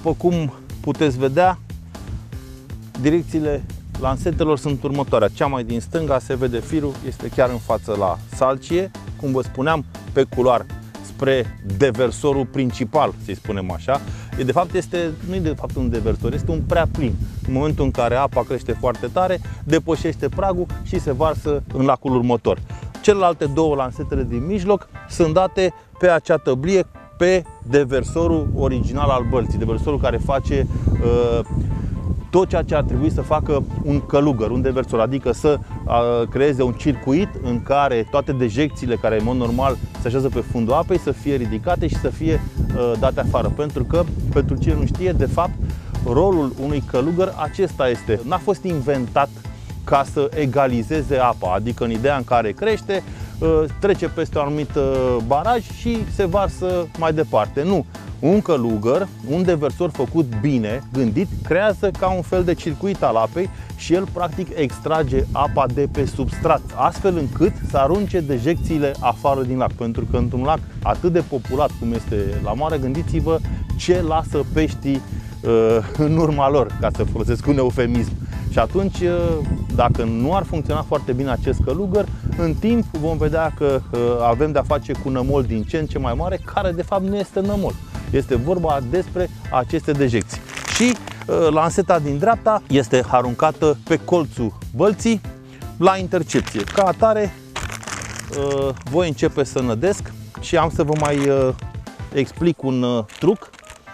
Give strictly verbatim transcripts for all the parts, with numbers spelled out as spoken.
După cum puteți vedea, direcțiile lansetelor sunt următoarea. Cea mai din stânga se vede firul, este chiar în față la salcie, cum vă spuneam, pe culoar spre deversorul principal, să-i spunem așa. E, de fapt, este, nu e de fapt un deversor, este un prea plin. În momentul în care apa crește foarte tare, depășește pragul și se varsă în lacul următor. Celelalte două lansetele din mijloc sunt date pe acea tăblie, pe deversorul original al bălții, deversorul care face uh, tot ceea ce ar trebui să facă un călugăr, un deversor, adică să uh, creeze un circuit în care toate dejecțiile care în mod normal se așează pe fundul apei să fie ridicate și să fie uh, date afară. Pentru că, pentru cine nu știe, de fapt, rolul unui călugăr acesta este. N-a fost inventat ca să egalizeze apa, adică în ideea în care crește, trece peste un anumit baraj și se varsă mai departe. Nu. Un călugăr, un deversor făcut bine, gândit, creează ca un fel de circuit al apei și el practic extrage apa de pe substrat, astfel încât să arunce dejecțiile afară din lac. Pentru că într-un lac atât de populat cum este la mare, gândiți-vă ce lasă peștii uh, în urma lor, ca să folosesc un eufemism. Și atunci, dacă nu ar funcționa foarte bine acest călugăr, în timp vom vedea că avem de-a face cu nămol din ce în ce mai mare, care de fapt nu este nămol. Este vorba despre aceste dejecții. Și lanseta din dreapta este aruncată pe colțul bălții la intercepție. Ca atare, voi începe să nădesc și am să vă mai explic un truc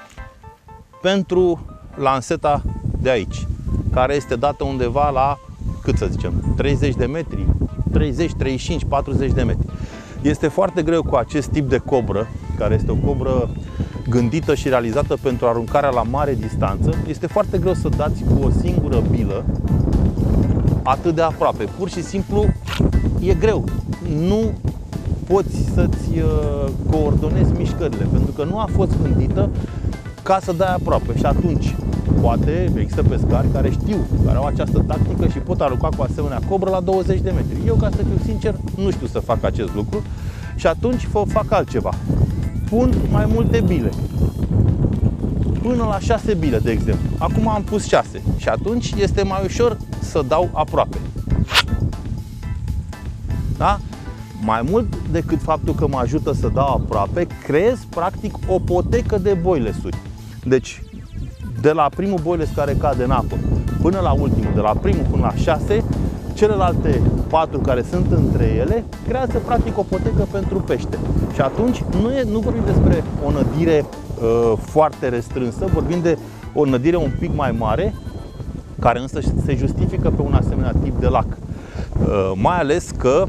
pentru lanseta de aici, care este dată undeva la, cât să zicem, treizeci de metri, treizeci, treizeci și cinci, patruzeci de metri. Este foarte greu cu acest tip de cobră, care este o cobră gândită și realizată pentru aruncarea la mare distanță. Este foarte greu să dați cu o singură bilă atât de aproape. Pur și simplu e greu. Nu poți să-ți coordonezi mișcările, pentru că nu a fost gândită ca să dai aproape. Și atunci poate există pescari care știu, care au această tactică și pot arunca cu asemenea cobră la douăzeci de metri. Eu, ca să fiu sincer, nu știu să fac acest lucru și atunci fac altceva. Pun mai multe bile, până la șase bile, de exemplu. Acum am pus șase și atunci este mai ușor să dau aproape. Da? Mai mult decât faptul că mă ajută să dau aproape, creez practic o potecă de boilesuri. Deci, de la primul boiles care cade în apă până la ultimul, de la primul până la șase, celelalte patru care sunt între ele creează practic o potecă pentru pește. Și atunci nu, e, nu vorbim despre o nădire uh, foarte restrânsă, vorbim de o nădire un pic mai mare, care însă se justifică pe un asemenea tip de lac. Uh, mai ales că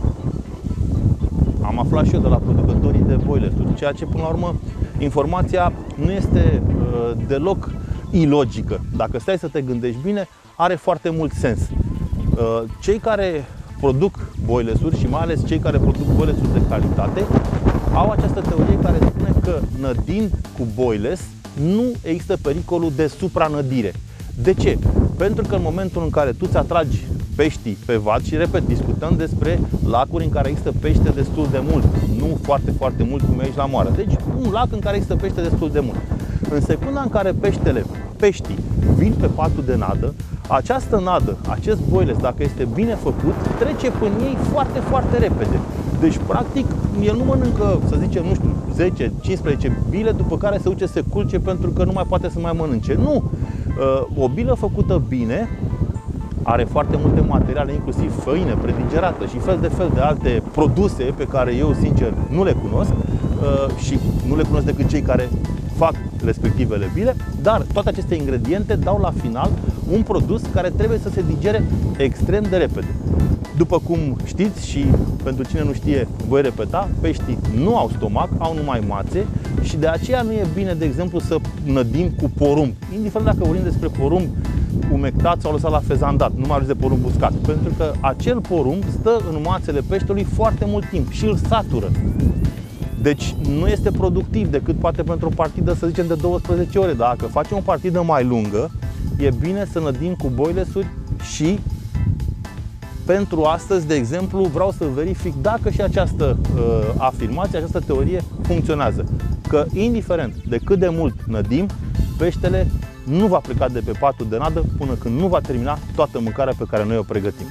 am aflat și eu de la producătorii de boilesuri, ceea ce până la urmă informația nu este uh, deloc ilogică. Dacă stai să te gândești bine, are foarte mult sens. Uh, cei care produc boilesuri și mai ales cei care produc boilesuri de calitate au această teorie care spune că nădind cu boiles nu există pericolul de supranădire. De ce? Pentru că în momentul în care tu ți atragi peștii pe vad, și repet, discutăm despre lacuri în care există pește destul de mult, nu foarte, foarte mult cum e aici la moară. Deci un lac în care există pește destul de mult. În secunda în care peștele, peștii vin pe patul de nadă, această nadă, acest boiles, dacă este bine făcut, trece până ei foarte, foarte repede. Deci, practic, el nu mănâncă, să zicem, nu știu, zece, cincisprezece bile, după care se duce să se culce pentru că nu mai poate să mai mănânce. Nu! O bilă făcută bine are foarte multe materiale, inclusiv făină predigerată și fel de fel de alte produse pe care eu, sincer, nu le cunosc și nu le cunosc decât cei care fac respectivele bile, dar toate aceste ingrediente dau la final un produs care trebuie să se digere extrem de repede. După cum știți și pentru cine nu știe, voi repeta, peștii nu au stomac, au numai mațe și de aceea nu e bine, de exemplu, să nădim cu porumb. Indiferent dacă vorbim despre porumb umectat sau lăsat la fezandat, nu mai de porumb uscat, pentru că acel porumb stă în mațele peștelui foarte mult timp și îl satură. Deci nu este productiv decât poate pentru o partidă, să zicem, de douăsprezece ore. Dacă facem o partidă mai lungă, e bine să nădim cu boilesuri și pentru astăzi, de exemplu, vreau să verific dacă și această uh, afirmație, această teorie funcționează. Că indiferent de cât de mult nădim, peștele nu va pleca de pe patul de nadă până când nu va termina toată mâncarea pe care noi o pregătim.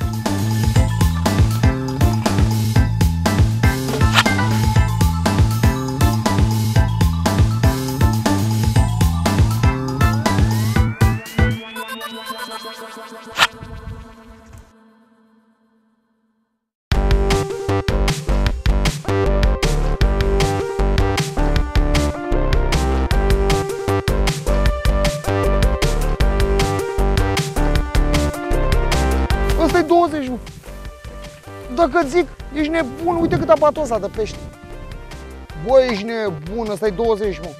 Ăsta-i douăzeci, mă. Dacă zic, ești nebun, uite cât a patul ăsta de pește. Bă, ești nebun, ăsta-i douăzeci, mă.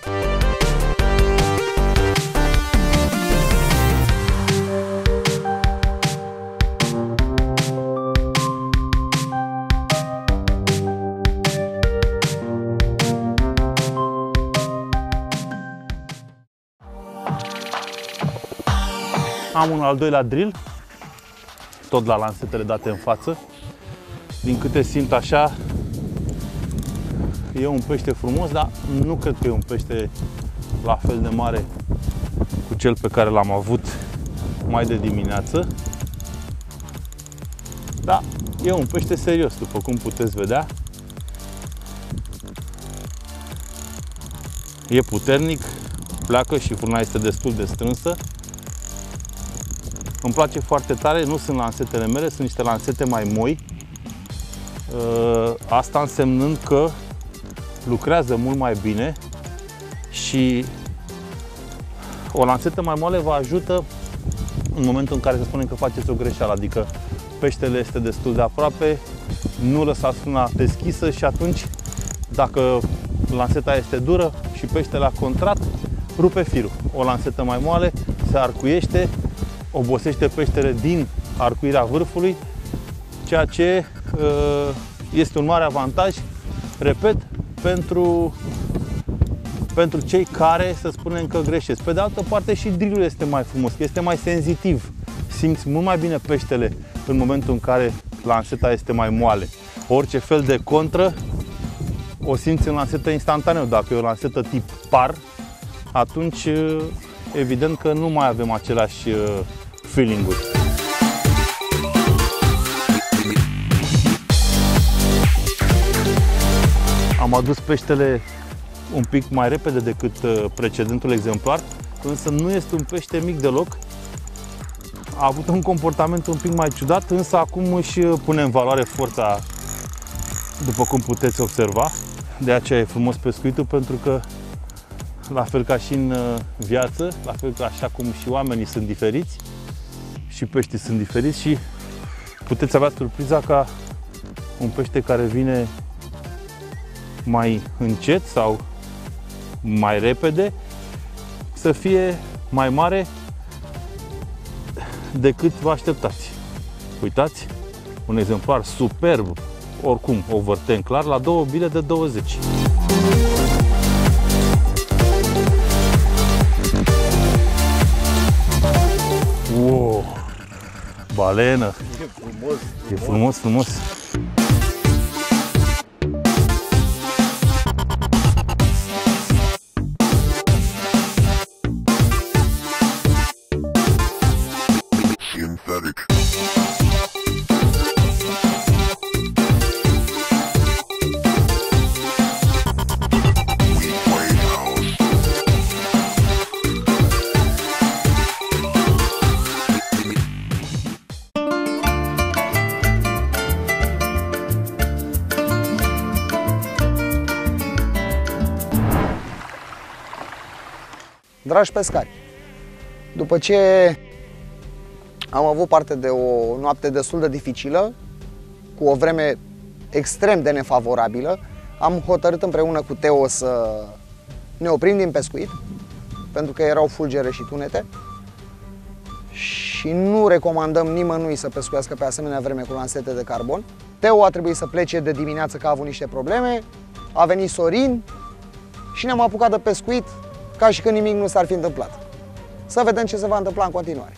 Am un al doilea drill, tot la lansetele date în față. Din câte simt așa, e un pește frumos, dar nu cred că e un pește la fel de mare cu cel pe care l-am avut mai de dimineață. Da, e un pește serios, după cum puteți vedea. E puternic, pleacă și furna este destul de strânsă. Îmi place foarte tare, nu sunt lansetele mele, sunt niște lansete mai moi. Asta însemnând că lucrează mult mai bine și o lansetă mai moale vă ajută în momentul în care să spunem că faceți o greșeală, adică peștele este destul de aproape, nu lăsați frâna deschisă și atunci, dacă lanseta este dură și peștele a contrat, rupe firul. O lansetă mai moale se arcuiește, obosește peștele din arcuirea vârfului, ceea ce este un mare avantaj, repet, pentru, pentru cei care, să spunem că greșesc. Pe de altă parte și drillul este mai frumos, este mai senzitiv. Simți mult mai bine peștele în momentul în care lanseta este mai moale. Orice fel de contră o simți în lansetă instantaneu. Dacă e o lansetă tip par, atunci evident că nu mai avem același feeling-uri. Am adus peștele un pic mai repede decât precedentul exemplar, însă nu este un pește mic deloc. A avut un comportament un pic mai ciudat, însă acum își pune în valoare forța, după cum puteți observa. De aceea e frumos pescuitul, pentru că, la fel ca și în viață, la fel ca așa cum și oamenii sunt diferiți, și peștii sunt diferiți și puteți avea surpriza ca un pește care vine mai încet sau mai repede să fie mai mare decât vă așteptați. Uitați, un exemplar superb, oricum overten clar, la două bile de douăzeci. Wow! Balenă! E frumos, E frumos, frumos! Synthetic. Dragi pescari, după ce am avut parte de o noapte destul de dificilă, cu o vreme extrem de nefavorabilă, am hotărât împreună cu Teo să ne oprim din pescuit, pentru că erau fulgere și tunete și nu recomandăm nimănui să pescuiască pe asemenea vreme cu lansete de carbon. Teo a trebuit să plece de dimineață că a avut niște probleme, a venit Sorin și ne-am apucat de pescuit ca și când nimic nu s-ar fi întâmplat. Să vedem ce se va întâmpla în continuare.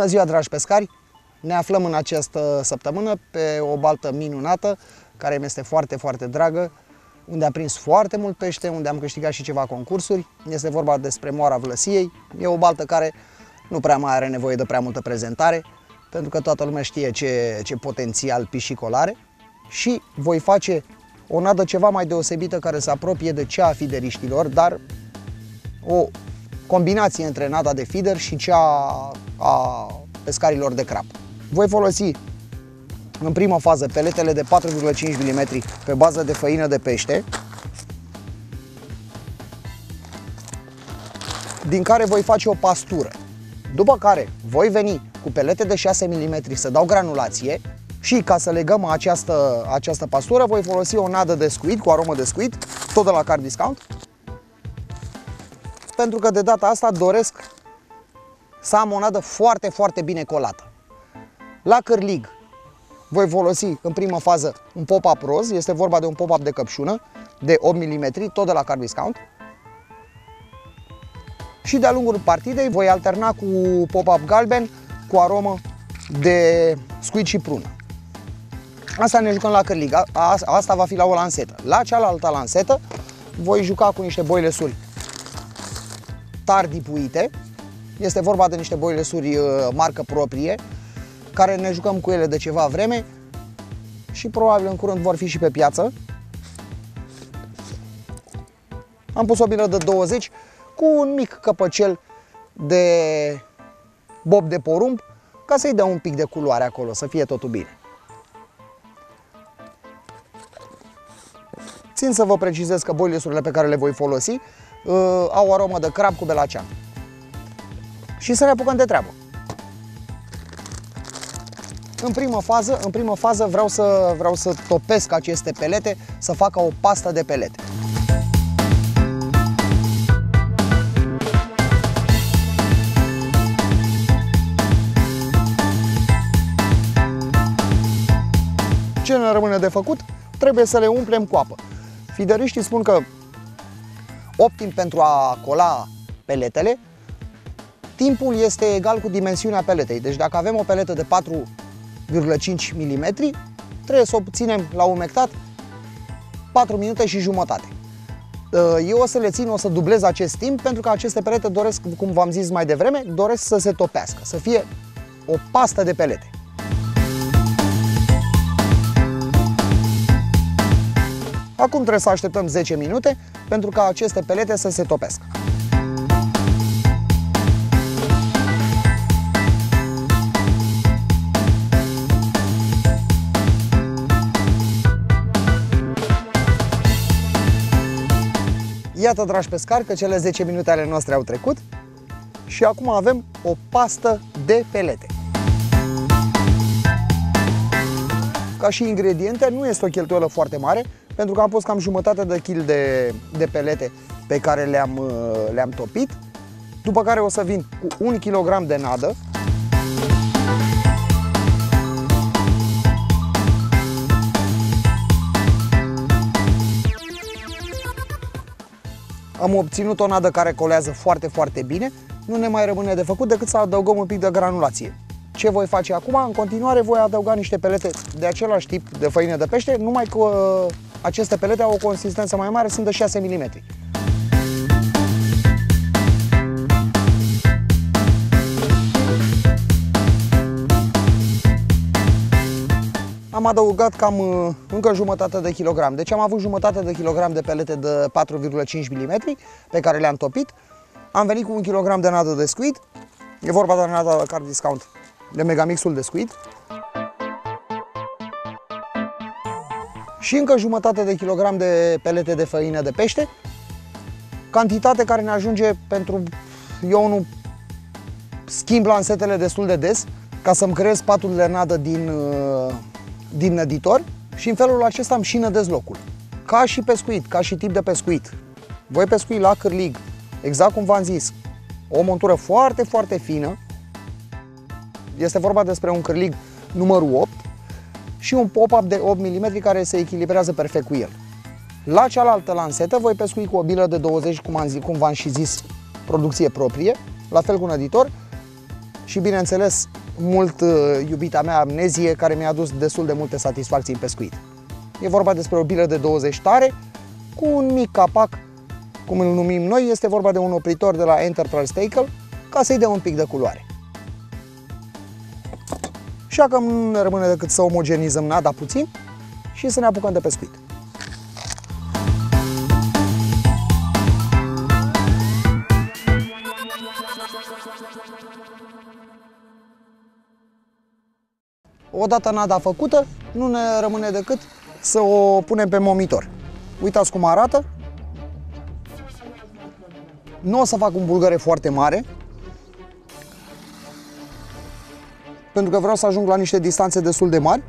Bună ziua, dragi pescari! Ne aflăm în această săptămână pe o baltă minunată, care mi este foarte, foarte dragă, unde am prins foarte mult pește, unde am câștigat și ceva concursuri. Este vorba despre Moara Vlăsiei. E o baltă care nu prea mai are nevoie de prea multă prezentare, pentru că toată lumea știe ce, ce potențial piscicol are. Și voi face o nadă ceva mai deosebită, care se apropie de cea a fideriștilor, dar o combinație între nada de feeder și cea a pescarilor de crab. Voi folosi în prima fază peletele de patru virgulă cinci milimetri pe bază de făină de pește, din care voi face o pastură. După care voi veni cu pelete de șase milimetri să dau granulație și, ca să legăm această, această pastură, voi folosi o nadă de squid cu aromă de squid, tot de la Card Discount, pentru că de data asta doresc să am o nadă foarte, foarte bine colată. La cârlig voi folosi în prima fază un pop-up roz, este vorba de un pop-up de căpșună de opt milimetri, tot de la Card Discount. Și de-a lungul partidei voi alterna cu pop-up galben cu aromă de squid și prună. Asta ne jucăm la cârlig, asta va fi la o lansetă. La cealaltă lansetă voi juca cu niște boilesuri tardipuite. Este vorba de niște boilesuri marcă proprie, care ne jucăm cu ele de ceva vreme și probabil în curând vor fi și pe piață. Am pus o bilă de douăzeci cu un mic căpăcel de bob de porumb, ca să-i dea un pic de culoare acolo, să fie totul bine. Țin să vă precizez că boilesurile pe care le voi folosi uh, au aromă de crab cu belacean. Și să ne apucăm de treabă. În primă fază, în primă fază vreau să, vreau să topesc aceste pelete, să facă o pastă de pelete. Ce ne rămâne de făcut? Trebuie să le umplem cu apă. Fideriștii spun că optim pentru a cola peletele, timpul este egal cu dimensiunea peletei. Deci dacă avem o peletă de patru virgulă cinci milimetri, trebuie să o ținem la umectat patru minute și jumătate. Eu o să le țin, o să dublez acest timp, pentru că aceste pelete doresc, cum v-am zis mai devreme, doresc să se topească, să fie o pastă de pelete. Acum trebuie să așteptăm zece minute pentru ca aceste pelete să se topească. Iată, dragi pescari, că cele zece minute ale noastre au trecut și acum avem o pastă de pelete. Ca și ingrediente, nu este o cheltuială foarte mare, pentru că am pus cam jumătate de kil de, de pelete pe care le-am le-am topit, după care o să vin cu un kilogram de nadă, am obținut o nadă care colează foarte, foarte bine. Nu ne mai rămâne de făcut decât să adăugăm un pic de granulație. Ce voi face acum? În continuare voi adăuga niște pelete de același tip de făină de pește, numai că uh, aceste pelete au o consistență mai mare, sunt de șase milimetri. Am adăugat cam uh, încă jumătate de kilogram. Deci am avut jumătate de kilogram de pelete de patru virgulă cinci milimetri pe care le-am topit. Am venit cu un kilogram de nadă de squid. E vorba de nada de Card Discount, de megamixul de squid. Și încă jumătate de kilogram de pelete de făină de pește. Cantitate care ne ajunge pentru... Eu nu schimb lansetele destul de des ca să-mi creez patul de nadă din... Uh, din năditor și în felul acesta îmi și nădez locul. Ca și pescuit, ca și tip de pescuit. Voi pescui la cârlig, exact cum v-am zis, o montură foarte, foarte fină. Este vorba despre un cârlig numărul opt și un pop-up de opt milimetri care se echilibrează perfect cu el. La cealaltă lansetă voi pescui cu o bilă de douăzeci, cum v-am și zis, producție proprie, la fel cu năditor, și, bineînțeles, mult iubita mea Amnezie, care mi-a adus destul de multe satisfacții în pescuit. E vorba despre o bilă de douăzeci tare cu un mic capac, cum îl numim noi. Este vorba de un opritor de la Enterprise Tackle, ca să-i dea un pic de culoare. Și că nu ne rămâne decât să omogenizăm nada puțin și să ne apucăm de pescuit. Odată nada făcută, nu ne rămâne decât să o punem pe momitor. Uitați cum arată. Nu o să fac un bulgăre foarte mare, pentru că vreau să ajung la niște distanțe destul de mari.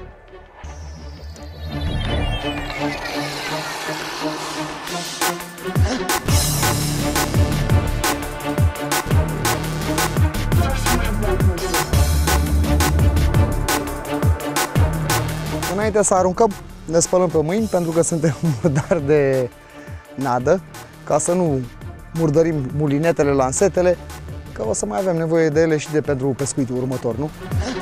Înainte să aruncăm, ne spălăm pe mâini, pentru că suntem murdari de nadă, ca să nu murdărim mulinetele, lansetele, că o să mai avem nevoie de ele și de pentru pescuitul următor, nu?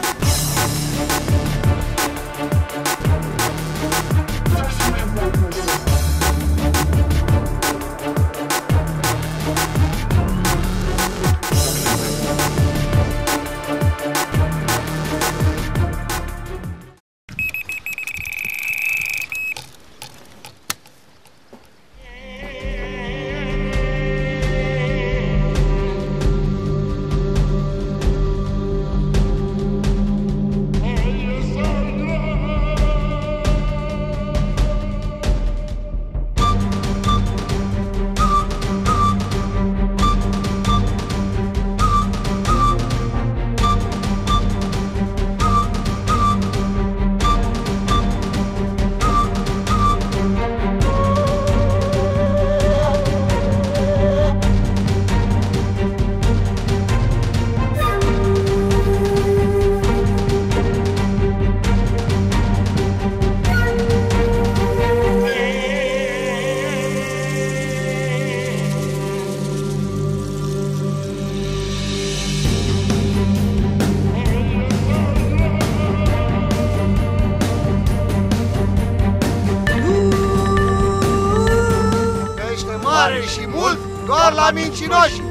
Și mult, doar la mincinoși!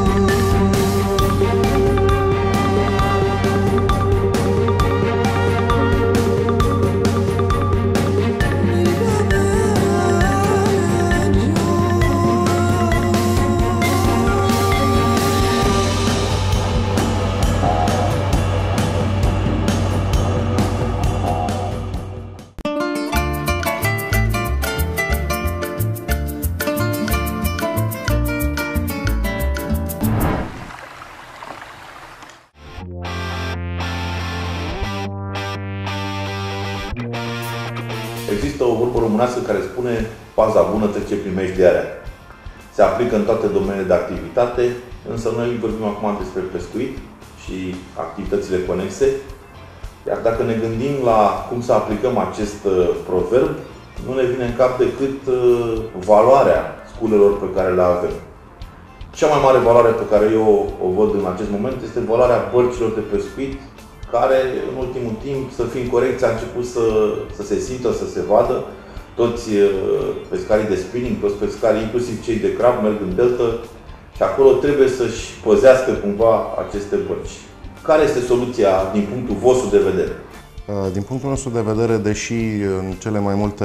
Există o vorbă românească care spune paza bună trece prin meștearea. Se aplică în toate domeniile de activitate, însă noi vorbim acum despre pescuit și activitățile conexe. Iar dacă ne gândim la cum să aplicăm acest proverb, nu ne vine în cap decât valoarea sculelor pe care le avem. Cea mai mare valoare pe care eu o văd în acest moment este valoarea bărcilor de pescuit, care în ultimul timp, să fim corecți, a început să, să se simtă, să se vadă. Toți pescarii de spinning, toți pescarii, inclusiv cei de crab, merg în delta și acolo trebuie să-și păzească cumva aceste bărci. Care este soluția din punctul vostru de vedere? Din punctul nostru de vedere, deși în cele mai multe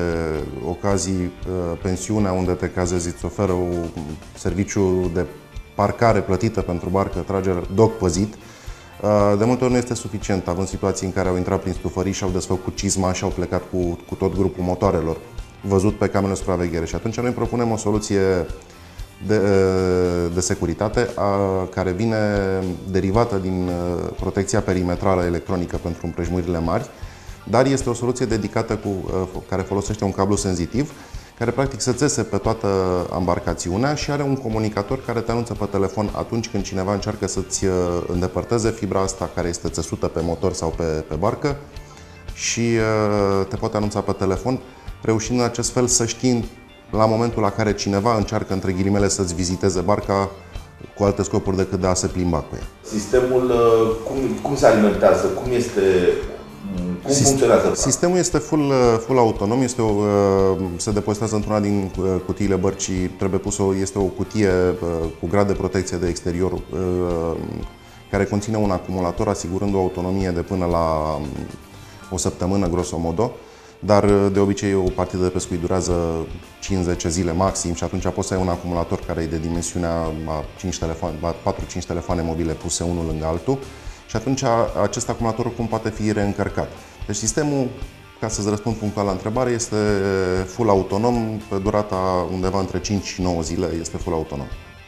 ocazii pensiunea unde te cazezi îți oferă un serviciu de parcare plătită pentru barcă, tragere, doc păzit, de multe ori nu este suficient, având situații în care au intrat prin stufării și au desfăcut cizma și au plecat cu, cu tot grupul motoarelor, văzut pe camerele de supraveghere. Și atunci noi propunem o soluție de, de securitate a, care vine derivată din protecția perimetrală electronică pentru împrejmuirile mari, dar este o soluție dedicată cu, care folosește un cablu senzitiv, care practic se țese pe toată ambarcațiunea și are un comunicator care te anunță pe telefon atunci când cineva încearcă să-ți îndepărteze fibra asta care este țesută pe motor sau pe, pe barcă și te poate anunța pe telefon, reușind în acest fel să știi la momentul la care cineva încearcă, între ghilimele, să-ți viziteze barca, cu alte scopuri decât de a se plimba cu ea. Sistemul, cum, cum se alimentează? Cum este... Cum Sist funcționează? Sistemul este full, full autonom, este o, se depozitează într-una din cutiile bărcii, trebuie pusă, este o cutie cu grad de protecție de exterior care conține un acumulator asigurând o autonomie de până la o săptămână, grosomodo, dar de obicei o partidă de pescuit durează cinci zece zile maxim și atunci poți să ai un acumulator care e de dimensiunea a patru cinci telefoane mobile puse unul lângă altul și atunci acest acumulator oricum poate fi reîncărcat. Deci sistemul, ca să-ți răspund punctual la întrebare, este full autonom, pe durata undeva între cinci și nouă zile este full autonom.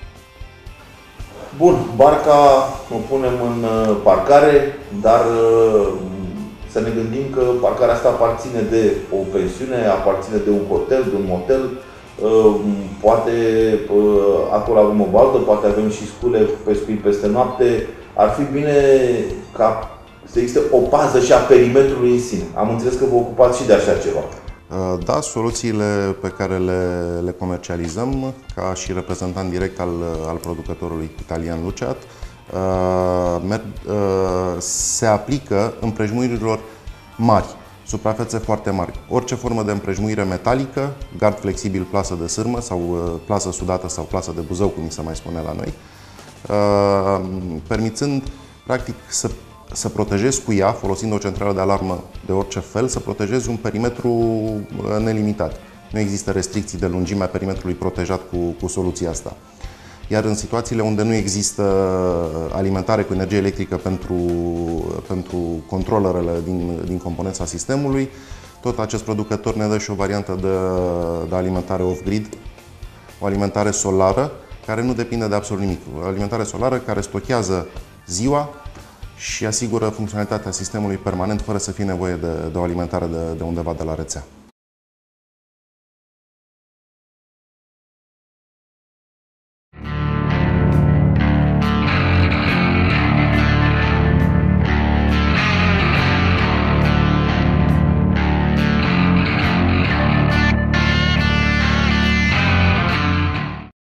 Bun, barca o punem în parcare, dar să ne gândim că parcarea asta aparține de o pensiune, aparține de un hotel, de un motel, poate acolo avem o baltă, poate avem și scule pescuit peste noapte. Ar fi bine ca să existe o pază și a perimetrului în sine. Am înțeles că vă ocupați și de așa ceva. Da, soluțiile pe care le, le comercializăm, ca și reprezentant direct al, al producătorului italian Luceat, se aplică împrejmuirilor mari, suprafețe foarte mari. Orice formă de împrejmuire metalică, gard flexibil, plasă de sârmă sau plasă sudată sau plasă de Buzău, cum se mai spune la noi, permițând practic să, să protejezi cu ea, folosind o centrală de alarmă de orice fel, să protejezi un perimetru nelimitat. Nu există restricții de lungimea perimetrului protejat cu, cu soluția asta. Iar în situațiile unde nu există alimentare cu energie electrică pentru, pentru controlerele din, din componența sistemului, tot acest producător ne dă și o variantă de, de alimentare off-grid, o alimentare solară, care nu depinde de absolut nimic. O alimentare solară care stochează ziua și asigură funcționalitatea sistemului permanent, fără să fie nevoie de, de o alimentare de, de undeva de la rețea.